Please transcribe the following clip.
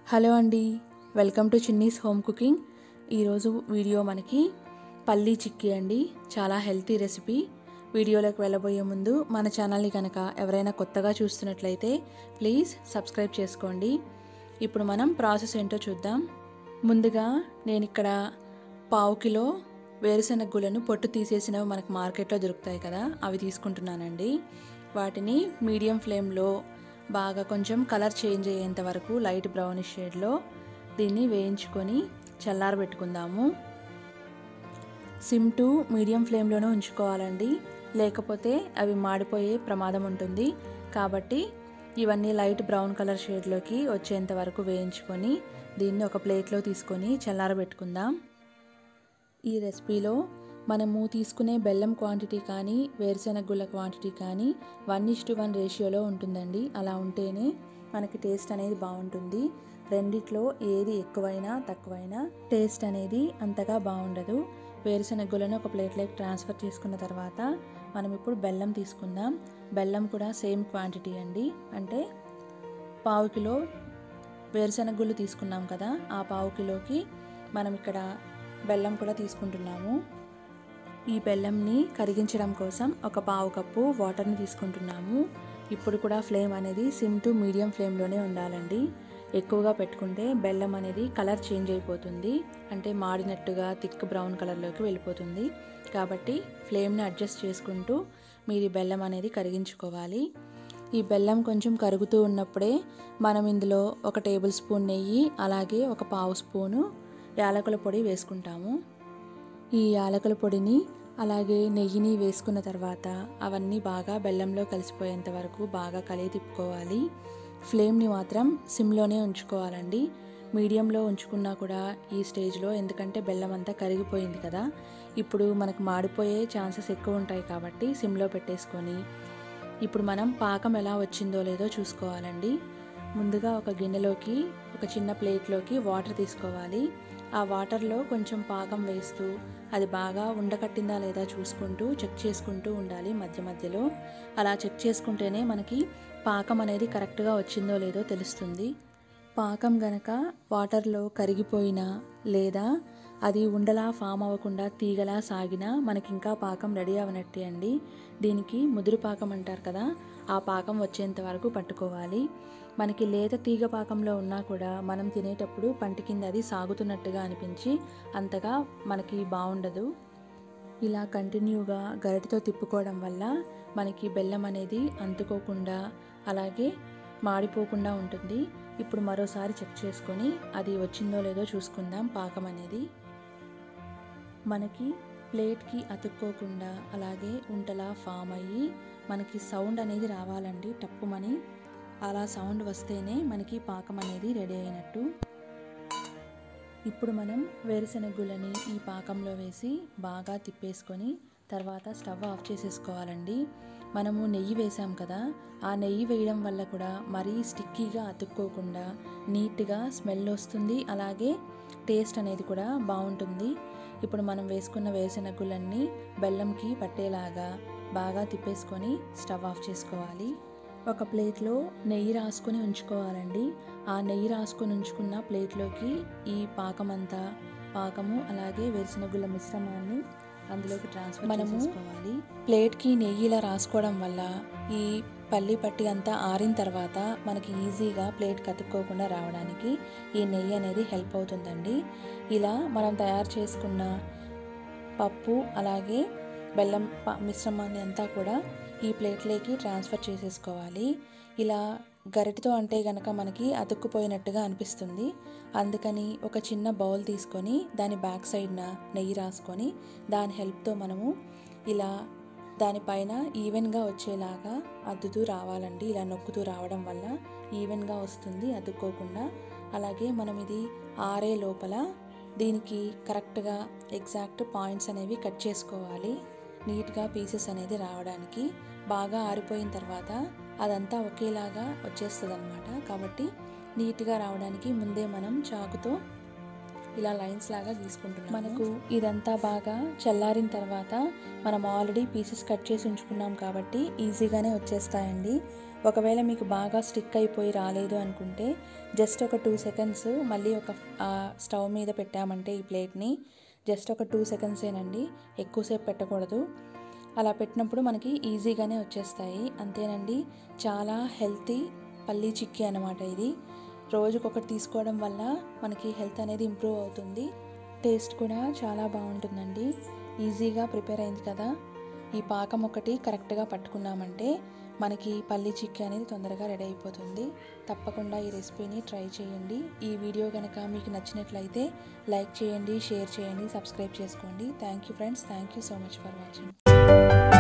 Hello అండి, welcome to Chinni's home cooking. ఈరోజు video మనకి పల్లీ చిక్కీ అండి. చాలా హెల్తీ రెసిపీ. వీడియోలోకి వెళ్ళబోయే ముందు మన ఛానల్ని కనుక ఎవరైనా కొత్తగా చూస్తున్నట్లయితే ప్లీజ్ సబ్స్క్రైబ్ చేసుకోండి. ఇప్పుడు మనం ప్రాసెస్ ఏంటో చూద్దాం. ముందుగా నేను ఇక్కడ 1/2 కిలో వేరుశెనగ గుళ్ళను పొట్టు తీసేసినవి మనకు మార్కెట్లో దొరుకుతాయి కదా, అవి తీసుకుంటున్నానండి. వాటిని మీడియం ఫ్లేమ్లో బాగా కొంచెం కలర్ చేంజ్ అయ్యేంత వరకు లైట్ బ్రౌనిష్ షేడ్లో దీన్ని వేయించుకొని చల్లారబెట్టుకుందాము. సిమ్ టు మీడియం ఫ్లేమ్లోనే ఉంచుకోవాలండి, లేకపోతే అవి మాడిపోయే ప్రమాదం ఉంటుంది. కాబట్టి ఇవన్నీ లైట్ బ్రౌన్ కలర్ షేడ్లోకి వచ్చేంత వరకు వేయించుకొని దీన్ని ఒక ప్లేట్లో తీసుకొని చల్లారబెట్టుకుందాం. ఈ రెసిపీలో మనము తీసుకునే బెల్లం క్వాంటిటీ కానీ వేరుశెనగ గుళ్ళ క్వాంటిటీ కానీ 1:1 రేషియోలో ఉంటుందండి. అలా ఉంటేనే మనకి టేస్ట్ అనేది బాగుంటుంది. రెండిట్లో ఏది ఎక్కువైనా తక్కువైనా టేస్ట్ అనేది అంతగా బాగుండదు. వేరుశెనగ గుళ్ళను ఒక ప్లేట్లోకి ట్రాన్స్ఫర్ చేసుకున్న తర్వాత మనం ఇప్పుడు బెల్లం తీసుకుందాం. బెల్లం కూడా సేమ్ క్వాంటిటీ అండి, అంటే 1/2 కిలో వేరుశెనగ గుళ్ళు తీసుకున్నాం కదా, ఆ 1/2 కిలోకి మనం ఇక్కడ బెల్లం కూడా తీసుకుంటున్నాము. ఈ బెల్లంని కరిగించడం కోసం ఒక 1/2 కప్పు వాటర్ని తీసుకుంటున్నాము. ఇప్పుడు కూడా ఫ్లేమ్ అనేది సిమ్ టు మీడియం ఫ్లేమ్లోనే ఉండాలండి. ఎక్కువగా పెట్టుకుంటే బెల్లం అనేది కలర్ చేంజ్ అయిపోతుంది, అంటే మాడినట్టుగా థిక్ బ్రౌన్ కలర్లోకి వెళ్ళిపోతుంది. కాబట్టి ఫ్లేమ్ని అడ్జస్ట్ చేసుకుంటూ మీరు ఈ బెల్లం అనేది కరిగించుకోవాలి. ఈ బెల్లం కొంచెం కరుగుతూ ఉన్నప్పుడే మనం ఇందులో 1 టేబుల్ స్పూన్ నెయ్యి, అలాగే ఒక 1/2 స్పూను యాలకుల పొడి వేసుకుంటాము. ఈ యాలకుల పొడిని అలాగే నెయ్యిని వేసుకున్న తర్వాత అవన్నీ బాగా బెల్లంలో కలిసిపోయేంత వరకు బాగా కలిగి తిప్పుకోవాలి. ఫ్లేమ్ని మాత్రం సిమ్లోనే ఉంచుకోవాలండి. మీడియంలో ఉంచుకున్నా కూడా ఈ స్టేజ్లో, ఎందుకంటే బెల్లం అంతా కరిగిపోయింది కదా, ఇప్పుడు మనకు మాడిపోయే ఛాన్సెస్ ఎక్కువ ఉంటాయి. కాబట్టి సిమ్లో పెట్టేసుకొని ఇప్పుడు మనం పాకం ఎలా వచ్చిందో లేదో చూసుకోవాలండి. ముందుగా ఒక గిన్నెలోకి, ఒక చిన్న ప్లేట్లోకి వాటర్ తీసుకోవాలి. ఆ వాటర్లో కొంచెం పాకం వేస్తూ అది బాగా ఉండకట్టిందా లేదా చూసుకుంటూ చెక్ చేసుకుంటూ ఉండాలి మధ్య మధ్యలో. అలా చెక్ చేసుకుంటేనే మనకి పాకం అనేది కరెక్ట్గా వచ్చిందో లేదో తెలుస్తుంది. పాకం గనక వాటర్లో కరిగిపోయినా లేదా అది ఉండలా ఫామ్ అవ్వకుండా తీగలా సాగినా మనకి ఇంకా పాకం రెడీ అవనట్టే అండి. దీనికి ముదురు పాకం అంటారు కదా, ఆ పాకం వచ్చేంత వరకు పట్టుకోవాలి. మనకి లేత తీగ పాకంలో ఉన్నా కూడా మనం తినేటప్పుడు పంటి కింద అది సాగుతున్నట్టుగా అనిపించి అంతగా మనకి బాగుండదు. ఇలా కంటిన్యూగా గరిటెతో తిప్పుకోవడం వల్ల మనకి బెల్లం అనేది అంటుకోకుండా అలాగే మాడిపోకుండా ఉంటుంది. ఇప్పుడు మరోసారి చెక్ చేసుకొని అది వచ్చిందో లేదో చూసుకుందాం. పాకం అనేది మనకి ప్లేట్కి అతుక్కోకుండా అలాగే ఉంటలా ఫామ్ అయ్యి మనకి సౌండ్ అనేది రావాలండి, టప్పుమని. అలా సౌండ్ వస్తేనే మనకి పాకం అనేది రెడీ అయినట్టు. ఇప్పుడు మనం వేరుశెనగ గుళ్ళని ఈ పాకంలో వేసి బాగా తిప్పేసుకొని తర్వాత స్టవ్ ఆఫ్ చేసేసుకోవాలండి. మనము నెయ్యి వేసాం కదా, ఆ నెయ్యి వేయడం వల్ల కూడా మరీ స్టిక్కీగా అతుక్కోకుండా నీట్గా స్మెల్ వస్తుంది, అలాగే టేస్ట్ అనేది కూడా బాగుంటుంది. ఇప్పుడు మనం వేసుకున్న వేరుశెనగ గుళ్ళన్నీ బెల్లంకి పట్టేలాగా బాగా తిప్పేసుకొని స్టవ్ ఆఫ్ చేసుకోవాలి. ఒక ప్లేట్లో నెయ్యి రాసుకొని ఉంచుకోవాలండి. ఆ నెయ్యి రాసుకొని ఉంచుకున్న ప్లేట్లోకి ఈ పాకము అలాగే వేరుశెనగ గుళ్ళ మిశ్రమాన్ని అందులోకి ట్రాన్స్ఫర్ చేసుకోవాలి. ప్లేట్కి నెయ్యి ఇలా రాసుకోవడం వల్ల ఈ పల్లి పట్టి అంతా ఆరిన తర్వాత మనకి ఈజీగా ప్లేట్కి అతుక్కోకుండా రావడానికి ఈ నెయ్యి అనేది హెల్ప్ అవుతుందండి. ఇలా మనం తయారు చేసుకున్న పప్పు అలాగే బెల్లం మిశ్రమాన్ని అంతా కూడా ఈ ప్లేట్లోకి ట్రాన్స్ఫర్ చేసేసుకోవాలి. ఇలా గరిటెతో అంటే కనుక మనకి అతుక్కుపోయినట్టుగా అనిపిస్తుంది. అందుకని ఒక చిన్న బౌల్ తీసుకొని దాని బ్యాక్ సైడ్న నెయ్యి రాసుకొని దాని హెల్ప్తో మనము ఇలా దానిపైన ఈవెన్గా వచ్చేలాగా అద్దుతూ రావాలండి. ఇలా నొక్కుతూ రావడం వల్ల ఈవెన్గా వస్తుంది, అతుక్కోకుండా. అలాగే మనం ఇది ఆరే లోపల దీనికి కరెక్ట్గా ఎగ్జాక్ట్ పాయింట్స్ అనేవి కట్ చేసుకోవాలి, నీట్గా పీసెస్ అనేది రావడానికి. బాగా ఆరిపోయిన తర్వాత అదంతా ఒకేలాగా వచ్చేస్తుంది అన్నమాట. కాబట్టి నీట్గా రావడానికి ముందే మనం చాకుతో ఇలా లైన్స్ లాగా గీసుకుంటున్నాం. మనకు ఇదంతా బాగా చల్లారిన తర్వాత మనం ఆల్రెడీ పీసెస్ కట్ చేసి ఉంచుకున్నాం కాబట్టి ఈజీగానే వచ్చేస్తాయండి. ఒకవేళ మీకు బాగా స్టిక్ అయిపోయి రాలేదు అనుకుంటే జస్ట్ ఒక 2 సెకండ్స్ మళ్ళీ ఒక స్టవ్ మీద పెట్టామంటే ఈ ప్లేట్ని జస్ట్ ఒక 2 సెకండ్సేనండి, ఎక్కువసేపు పెట్టకూడదు. అలా పెట్టినప్పుడు మనకి ఈజీగానే వచ్చేస్తాయి. అంతేనండి, చాలా హెల్తీ పల్లీ చిక్కీ అన్నమాట ఇది. రోజుకొకటి తీసుకోవడం వల్ల మనకి హెల్త్ అనేది ఇంప్రూవ్ అవుతుంది. టేస్ట్ కూడా చాలా బాగుంటుందండి. ఈజీగా ప్రిపేర్ అయింది కదా. ఈ పాకం ఒకటి కరెక్ట్గా పట్టుకున్నామంటే మనకి పల్లీ చిక్కీ అనేది తొందరగా రెడీ అయిపోతుంది. తప్పకుండా ఈ రెసిపీని ట్రై చేయండి. ఈ వీడియో కనుక మీకు నచ్చినట్లయితే లైక్ చేయండి, షేర్ చేయండి, సబ్స్క్రైబ్ చేసుకోండి. Thank you friends. Thank you so much for watching.